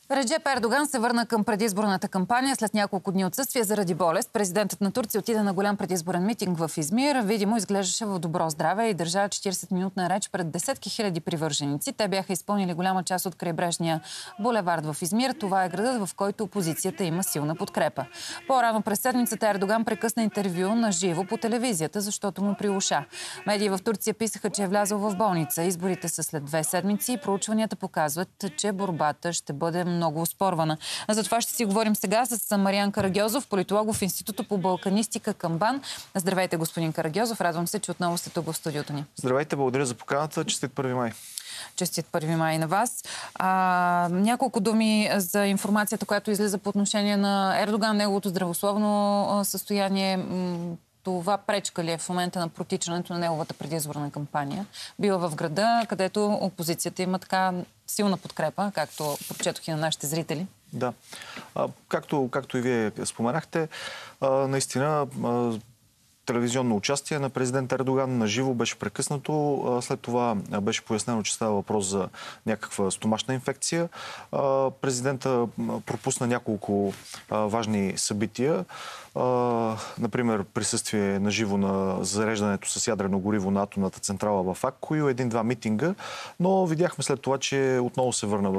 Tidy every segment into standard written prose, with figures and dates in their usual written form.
Реджеп Ердоган се върна към предизборната кампания след няколко дни отсъствие заради болест. Президентът на Турция отиде на голям предизборен митинг в Измир. Видимо изглеждаше в добро здраве и държа 40-минутна реч пред десетки хиляди привърженици. Те бяха изпълнили голяма част от крайбрежния булевард в Измир. Това е градът, в който опозицията има силна подкрепа. По-рано през седмицата Ердоган прекъсна интервю на живо по телевизията, защото му прилуша. Медии в Турция писаха, че е влязъл в болница. Изборите са след 2 седмици и проучванията показват, че борбата ще бъде много оспорвана. За това ще си говорим сега с Мариан Карагьозов, политолог в Института по балканистика към БАН. Здравейте, господин Карагьозов. Радвам се, че отново сте тук в студиото ни. Здравейте, благодаря за поканата. Честит 1 май. Честит 1 май на вас. Няколко думи за информацията, която излиза по отношение на Ердоган, неговото здравословно състояние. Това пречка ли е в момента на протичането на неговата предизборна кампания? Била в града, където опозицията има така силна подкрепа, както прочетох и на нашите зрители. Да. Както и вие споменахте, наистина телевизионно участие на президент Ердоган на живо беше прекъснато. След това беше пояснено, че става въпрос за някаква стомашна инфекция. Президента пропусна няколко важни събития. Например, присъствие на живо на зареждането с ядрено гориво на атомната централа в Акко и 1-2 митинга, но видяхме след това, че отново се върна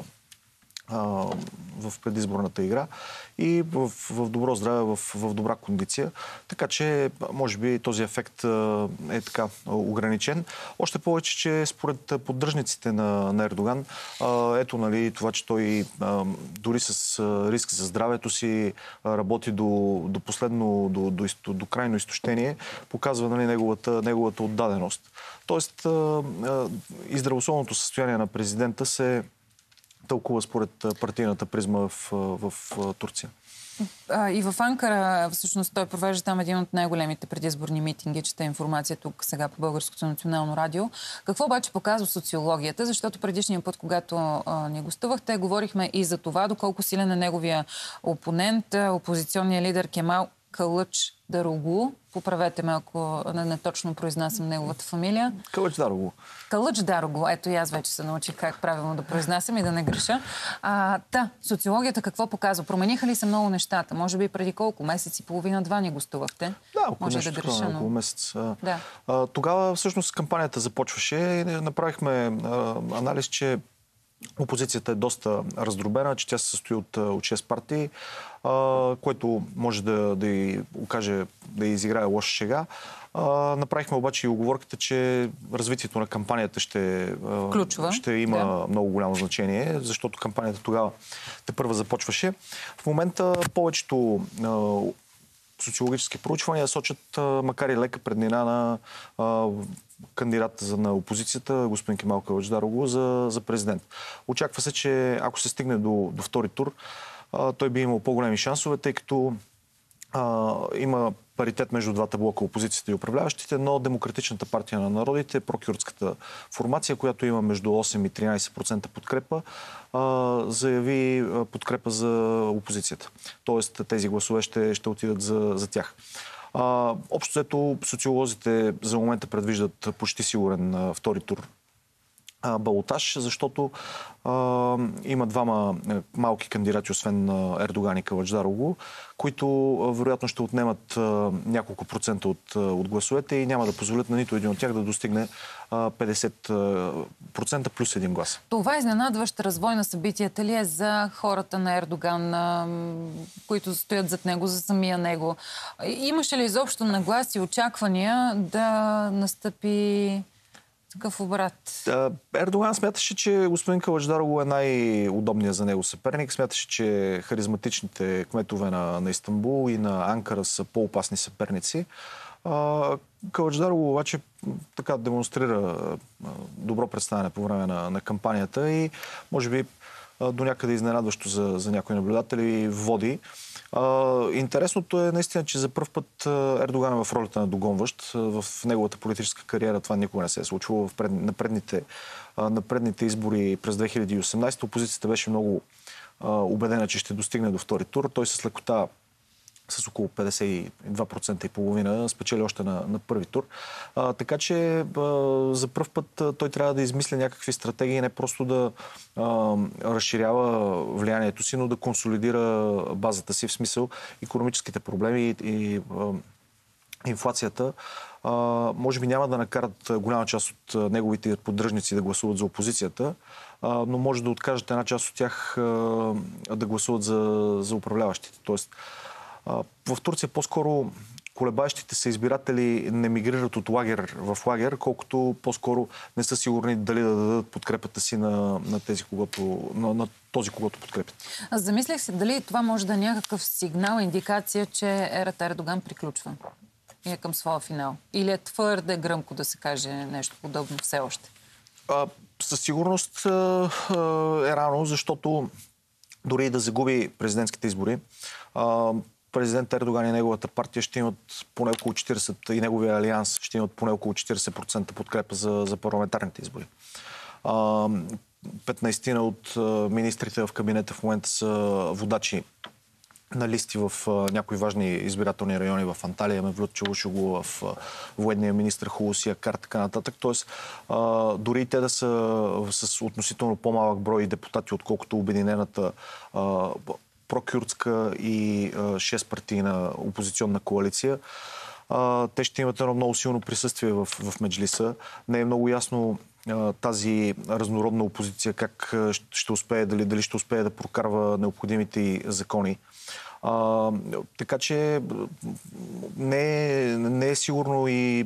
в предизборната игра и в добро здраве, в добра кондиция. Така че, може би, този ефект е така ограничен. Още повече, че според поддръжниците на Ердоган, ето, нали, това, че той дори с риск за здравето си работи до последно, до крайно изтощение, показва, нали, неговата отдаденост. Тоест, и здравословното състояние на президента се тълкува според партийната призма в Турция. И в Анкара, всъщност, той провежда там един от най-големите предизборни митинги, чета информация тук сега по Българското национално радио. Какво обаче показва социологията? Защото предишния път, когато ни гостувахте, говорихме и за това, доколко силен е неговия опонент, опозиционният лидер Кемал Кылычдароглу. Поправете ме, ако не точно произнасям неговата фамилия. Кылычдароглу. Кылычдароглу. Ето и аз вече се научих как правилно да произнасям и да не греша. Социологията какво показва? Промениха ли се много нещата? Може би преди колко? Месец и половина-два ни гостувахте? Да, около нещо такова, около месец. Да. Тогава всъщност кампанията започваше и направихме анализ, че опозицията е доста раздробена, че тя се състои от 6 партии, което може да й окаже, да изиграе лоша шега. Направихме обаче и уговорката, че развитието на кампанията ще има много голямо значение, защото кампанията тогава тепърва започваше. В момента повечето социологически проучвания сочат, макар и лека преднина на кандидата на опозицията, господин Кемал Кылычдароглу, за президент. Очаква се, че ако се стигне до втори тур, той би имал по-големи шансове, тъй като има паритет между двата блока, опозицията и управляващите, но Демократичната партия на народите, прокюрдската формация, която има между 8 и 13% подкрепа, заяви подкрепа за опозицията. Тоест тези гласове ще отидат за тях. Общо взето социолозите за момента предвиждат почти сигурен втори тур балотаж, защото има двама малки кандидати, освен Ердоган и Кылычдароглу, които вероятно ще отнемат няколко процента от гласовете и няма да позволят на нито един от тях да достигне 50% плюс един глас. Това изненадващ развой на събитията ли е за хората на Ердоган, които стоят зад него, за самия него? Имаше ли изобщо нагласи и очаквания да настъпи такъв обрат? Ердоган смяташе, че господин Кылычдароглу е най-удобният за него съперник. Смяташе, че харизматичните кметове на Истанбул и на Анкара са по-опасни съперници. Кылычдароглу обаче така демонстрира добро представяне по време на кампанията и може би до някъде изненадващо за някои наблюдатели води. Интересното е наистина, че за пръв път Ердоган е в ролята на догонващ. В неговата политическа кариера това никога не се е случило. На предните избори през 2018 опозицията беше много убедена, че ще достигне до втори тур. Той с лекота с около 52% и половина, спечели още на първи тур. Така че за пръв път той трябва да измисля някакви стратегии, не просто да разширява влиянието си, но да консолидира базата си, в смисъл икономическите проблеми и инфлацията. Може би няма да накарат голяма част от неговите поддръжници да гласуват за опозицията, но може да откажат една част от тях да гласуват за управляващите. Тоест, в Турция по-скоро колебаещите се избиратели не мигрират от лагер в лагер, колкото по-скоро не са сигурни дали да дадат подкрепата си на този, когото подкрепят. Аз замислях се дали това може да е някакъв сигнал, индикация, че ерата Ердоган приключва и е към своя финал. Или е твърде гръмко да се каже нещо подобно все още? Със сигурност е рано, защото дори и да загуби президентските избори, президент Ердоган и неговата партия ще имат поне около 40% и неговия алианс ще имат поне около 40% подкрепа за парламентарните избори. 15 от министрите в кабинета в момента са водачи на листи в някои важни избирателни райони в Анталия, Мевлют Чавушоглу, в военния министр Хулуси Акар, така нататък. Тоест, дори и те да са с относително по-малък брой депутати, отколкото обединената прокюрдска и 6-партийна опозиционна коалиция, те ще имат едно много силно присъствие в Меджлиса. Не е много ясно тази разнородна опозиция как ще успее, дали ще успее да прокарва необходимите закони. Така че не е сигурно и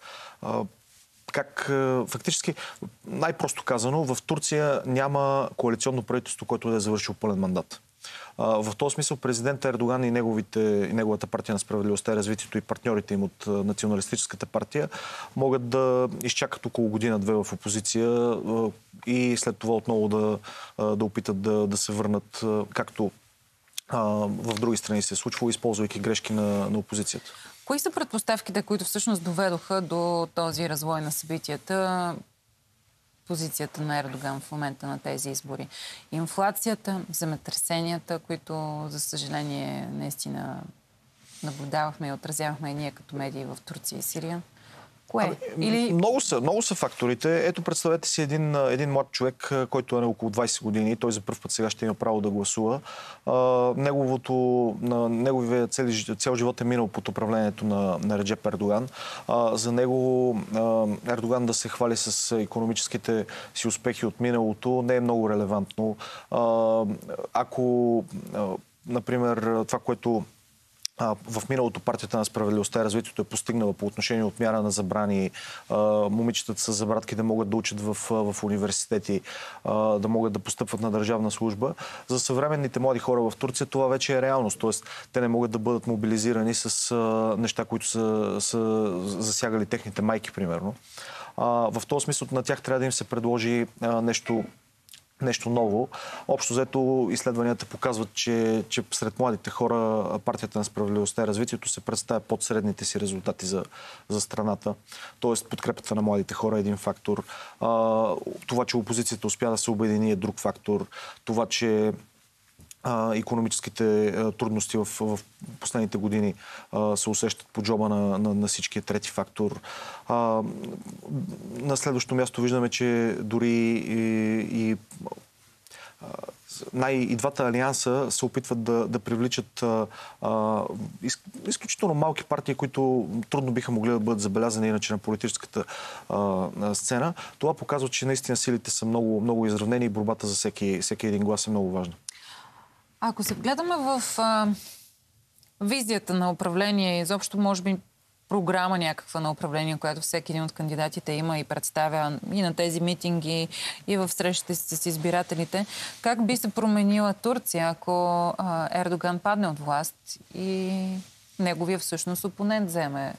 как фактически, най-просто казано, в Турция няма коалиционно правителство, което да е завършил пълен мандат. В този смисъл президент Ердоган и неговата партия на справедливостта и развитието и партньорите им от националистическата партия могат да изчакат около година-две в опозиция и след това отново да опитат да се върнат, както в други страни се е случвало, използвайки грешки на опозицията. Кои са предпоставките, които всъщност доведоха до този развой на събитията, позицията на Ердоган в момента на тези избори? Инфлацията, земетресенията, които, за съжаление, наистина наблюдавахме и отразявахме и ние като медии в Турция и Сирия? Кое? Много са факторите. Ето, представете си един млад човек, който е на около 20 години. Той за първ път сега ще има право да гласува. Неговия цел живот е минал под управлението на Реджеп Ердоган. За него Ердоган да се хвали с икономическите си успехи от миналото не е много релевантно. Ако, например, това, което в миналото партията на справедливостта и развитието е постигнала по отношение отмяна на забрани, момичетата с забратки да могат да учат в университети, да могат да постъпват на държавна служба. За съвременните млади хора в Турция това вече е реалност. Тоест, те не могат да бъдат мобилизирани с неща, които са засягали техните майки, примерно. В този смисъл на тях трябва да им се предложи нещо ново. Общо взето изследванията показват, че сред младите хора партията на справедливостта и развитието се представя под средните си резултати за страната. Тоест подкрепата на младите хора е един фактор. Това, че опозицията успя да се обедини е друг фактор. Това, че икономическите трудности в последните години се усещат по джоба на всички е трети фактор. На следващо място виждаме, че дори и двата алианса се опитват да привличат изключително малки партии, които трудно биха могли да бъдат забелязани иначе на политическата сцена. Това показва, че наистина силите са много, много изравнени и борбата за всеки един глас е много важна. Ако се гледаме в визията на управление, изобщо може би програма някаква на управление, която всеки един от кандидатите има и представя и на тези митинги, и в срещите с избирателите, как би се променила Турция, ако Ердоган падне от власт и неговия всъщност опонент вземе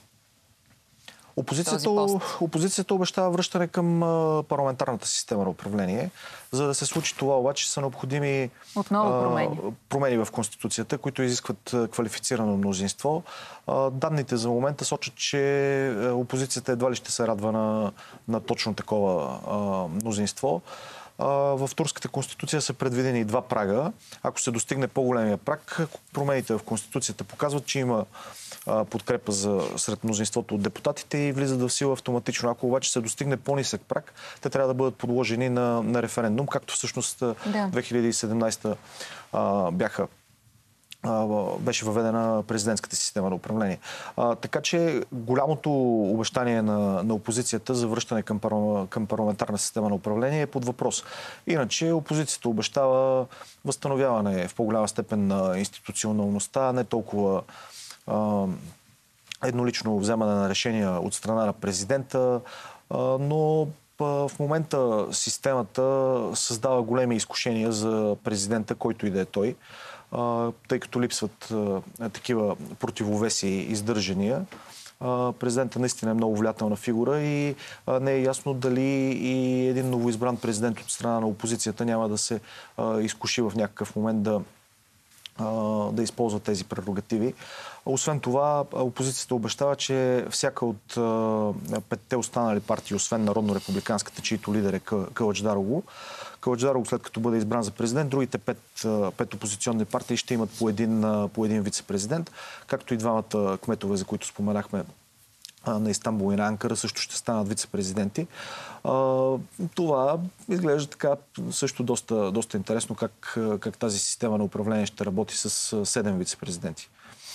Опозицията обещава връщане към парламентарната система на управление. За да се случи това, обаче, са необходими промени в Конституцията, които изискват квалифицирано мнозинство. Данните за момента сочат, че опозицията едва ли ще се радва на точно такова мнозинство. в турската конституция са предвидени два прага. Ако се достигне по-големия праг, промените в конституцията показват, че има подкрепа сред мнозинството от депутатите и влизат в сила автоматично. Ако обаче се достигне по-нисък праг, те трябва да бъдат подложени на референдум, както всъщност 2017 беше въведена президентската система на управление. Така че голямото обещание на опозицията за връщане към парламентарна система на управление е под въпрос. Иначе опозицията обещава възстановяване в по-голяма степен на институционалността, не толкова еднолично вземане на решения от страна на президента, но в момента системата създава големи изкушения за президента, който и да е той, тъй като липсват такива противовеси и издържания. Президентът наистина е много влиятелна фигура и не е ясно дали и един новоизбран президент от страна на опозицията няма да се изкуши в някакъв момент да използва тези прерогативи. Освен това, опозицията обещава, че всяка от петте останали партии, освен Народно-републиканската, чието лидер е Кълъчдарогlu, след като бъде избран за президент, другите пет опозиционни партии ще имат по един вице-президент, както и двамата кметове, за които споменахме, на Истанбул и на Анкара, също ще станат вице-президенти. Това изглежда така също доста интересно как тази система на управление ще работи с 7 вице-президенти.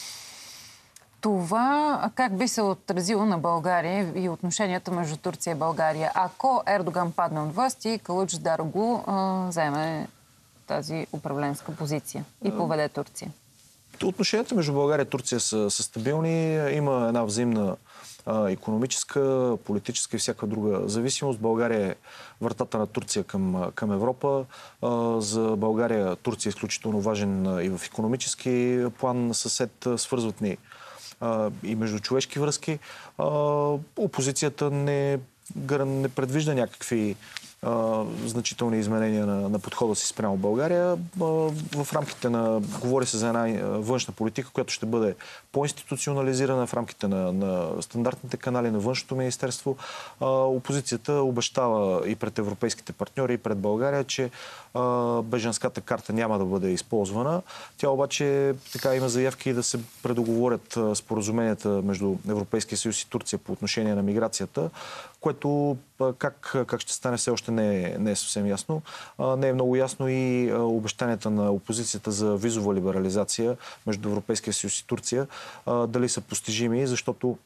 Това как би се отразило на България и отношенията между Турция и България, ако Ердоган падне от власт и Кълъчдарогlu заеме тази управленска позиция и поведе Турция? Отношенията между България и Турция са стабилни. Има една взаимна икономическа, политическа и всяка друга зависимост. България е вратата на Турция към Европа. За България Турция е изключително важен и в икономически план съсед. Свързват ни и междучовешки връзки. Опозицията не предвижда някакви значителни изменения на подхода си спрямо България. В рамките говори се за една външна политика, която ще бъде по-институционализирана в рамките на стандартните канали на външното министерство. Опозицията обещава и пред европейските партньори, и пред България, че бежанската карта няма да бъде използвана. Тя обаче така има заявки да се предоговорят споразуменията между Европейския съюз и Турция по отношение на миграцията, което как ще стане все още не е съвсем ясно. Не е много ясно и обещанията на опозицията за визова либерализация между Европейския съюз и Турция, дали са постижими, защото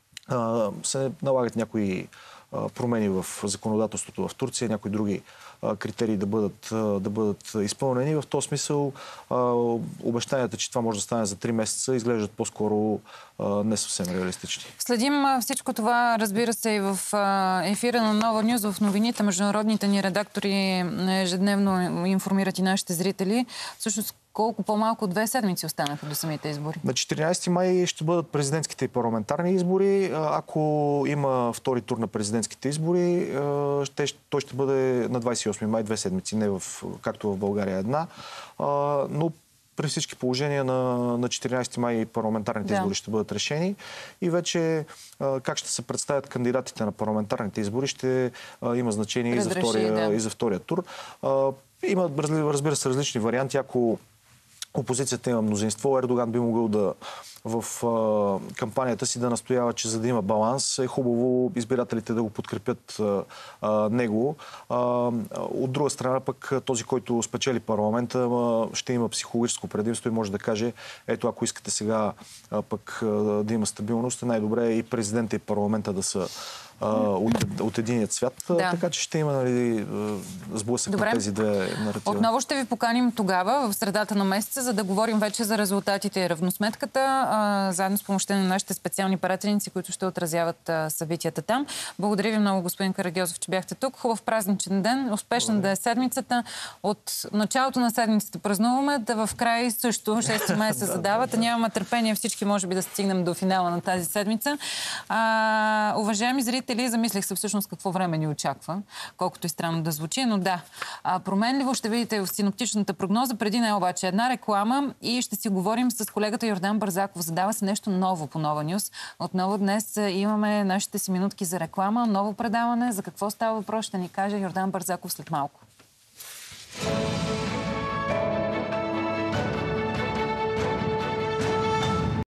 се налагат някои промени в законодателството в Турция, някои други критерии да бъдат изпълнени. В този смисъл обещанията, че това може да стане за 3 месеца, изглеждат по-скоро не съвсем реалистични. Следим всичко това, разбира се, и в ефира на Нова Нюз, в новините. Международните ни редактори ежедневно информират и нашите зрители. Всъщност, колко по-малко от 2 седмици останаха до самите избори? На 14 май ще бъдат президентските и парламентарни избори. Ако има втори тур на президентските избори, той ще бъде на 28 май, 2 седмици, не както в България една. Но при всички положения на 14 май парламентарните избори ще бъдат решени. И вече как ще се представят кандидатите на парламентарните избори ще има значение и за втория тур. Има, разбира се, различни варианти. Ако опозицията има мнозинство, Ердоган би могъл в кампанията си да настоява, че за да има баланс е хубаво избирателите да го подкрепят него. От друга страна пък този, който спечели парламента, ще има психологическо предимство и може да каже, ето ако искате сега пък да има стабилност, е най-добре и президента и парламента да са от единият свят. Така че ще има сблъсък на тези две наратива. Отново ще ви поканим тогава, в средата на месеца, за да говорим вече за резултатите и равносметката, заедно с помощта на нашите специални пратеници, които ще отразяват събитията там. Благодаря ви много, господин Карагьозов, че бяхте тук. Хубав празничен ден, успешна да е седмицата. От началото на седмицата празнуваме, да в край също 6 май се задават. Нямаме търпение всички, може би, да стигнем до финала на тази седмица. Уважаеми зрители, замислих се всъщност какво време ни очаква, колкото и странно да звучи, но да. Променливо ще видите в синоптичната прогноза. Преди нея обаче една реклама и ще си говорим с колегата Йордан Бързаков. Задава се нещо ново по Нова Нюз. Отново днес имаме нашите си минутки за реклама, ново предаване. За какво става въпрос ще ни каже Йордан Бързаков след малко. България.